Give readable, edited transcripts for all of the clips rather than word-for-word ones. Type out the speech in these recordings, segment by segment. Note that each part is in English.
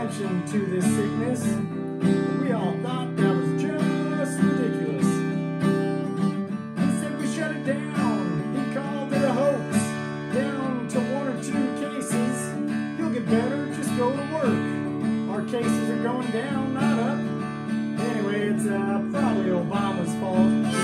attention to this sickness. We all thought that was just ridiculous. He said we shut it down. He called it a hoax. Down to 1 or 2 cases. You'll get better, just go to work. Our cases are going down, not up. Anyway, it's probably Obama's fault.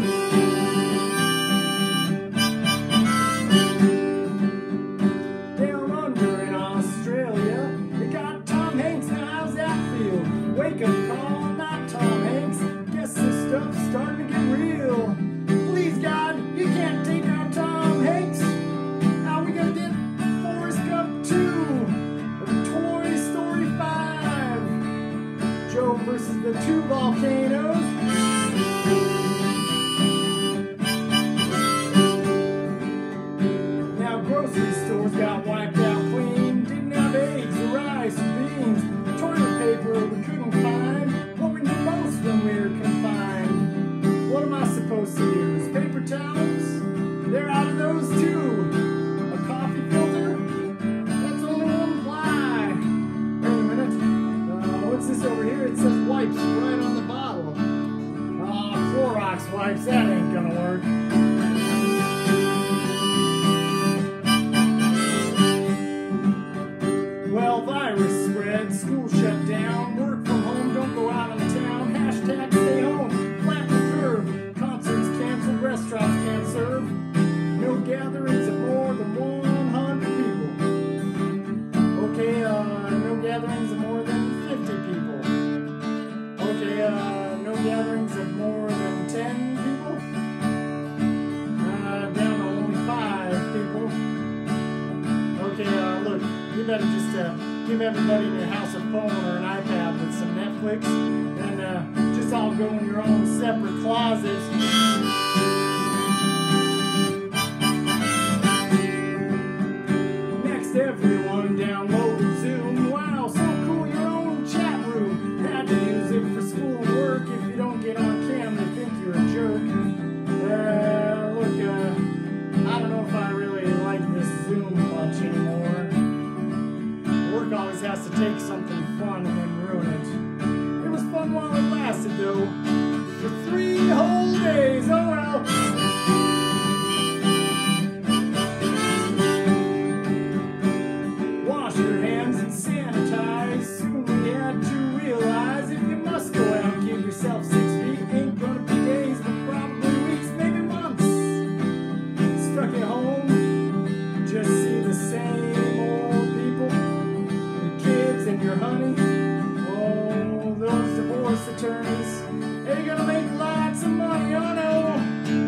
Wake up call, not Tom Hanks. Guess this stuff's starting to get real. Please, God, you can't take out Tom Hanks. How we gonna get Forrest Gump 2 or Toy Story 5? Joe versus the 2 volcanoes. Now grocery stores got wiped out clean. Didn't have eggs or rice or beans. Toilet paper we couldn't find. What we do most when we're confined. What am I supposed to use? Paper towels? They're out of those too. A coffee filter? That's only 1 ply. Wait a minute. What's this over here? It says wipes right on the bottle. Clorox wipes. That ain't gonna work. Well, virus spread, school shut down, work from home, don't go out of town, hashtag stay home, flatten the curve, concerts canceled, restaurants can't serve, no gatherings of more than 100 people. Okay, no gatherings of more than 50 people. Okay, no gatherings of more than 10 people. Down to only 5 people. Okay, look, you better just give everybody in your house a phone or an iPad with some Netflix and just all go in your own separate closets. Next, everyone download Zoom. Wow, so cool, your own chat room. Had to use it for school work. If you don't get on cam, they think you're a jerk. Look, I don't know if I really like this Zoom much anymore. Work always has to take something fun and then ruin it. It was fun while it lasted, though. For 3 whole days, oh well. Wash your hands and sanitize. Soon we had to realize if you must go out, give yourself 6 feet. Ain't gonna be days, but probably weeks, maybe months. Stuck at home, just see the same old people. And your honey, oh, those divorce attorneys, they're gonna make lots of money, oh no.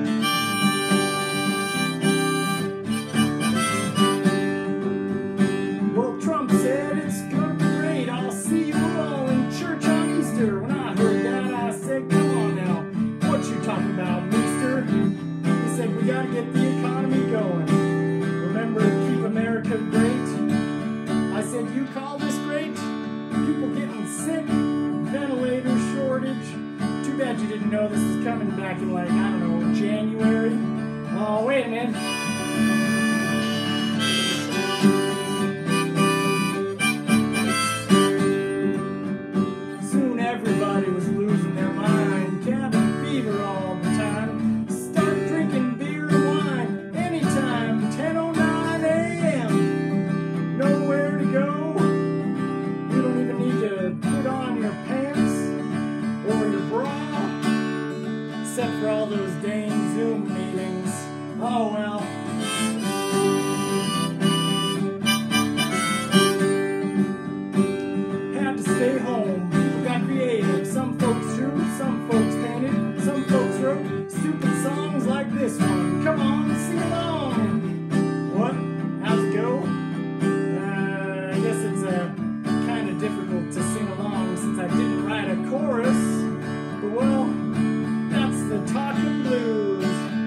Well, Trump said it's gonna be great, I'll see you all in church on Easter. When I heard that, I said, come on now, what you talking about, mister? He said, we gotta get the economy going. Remember, keep America great. I said, you call this great? People getting sick, ventilator shortage. Too bad you didn't know this was coming back in like, I don't know, January. Oh, wait a minute. Soon everybody was losing their mind, cabin fever all the time. Start drinking beer and wine anytime, 10:09 a.m. Nowhere to go. You don't even need to put on your pants or your bra, except for all those dang Zoom meetings. Oh well. Had to stay home. People got creative. Some folks drew, some folks painted, some folks wrote stupid songs like this one. Come on, sing along. What? How's it go? I guess it's kind of difficult to sing along since I didn't write a chorus. But well, that's the talking blues.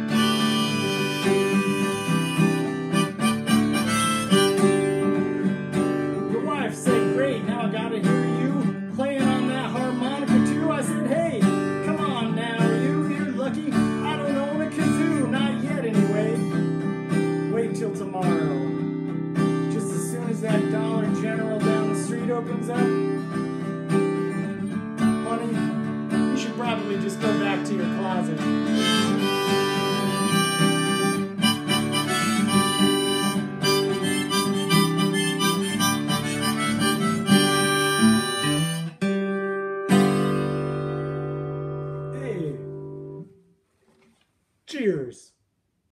Your wife said, great, now I gotta hear you playing on that harmonica too. I said, hey, come on now, you're lucky. I don't own a kazoo, not yet anyway. Wait till tomorrow. Just as soon as that Dollar General down the street over opens up, honey, you should probably just go back to your closet. Hey, cheers.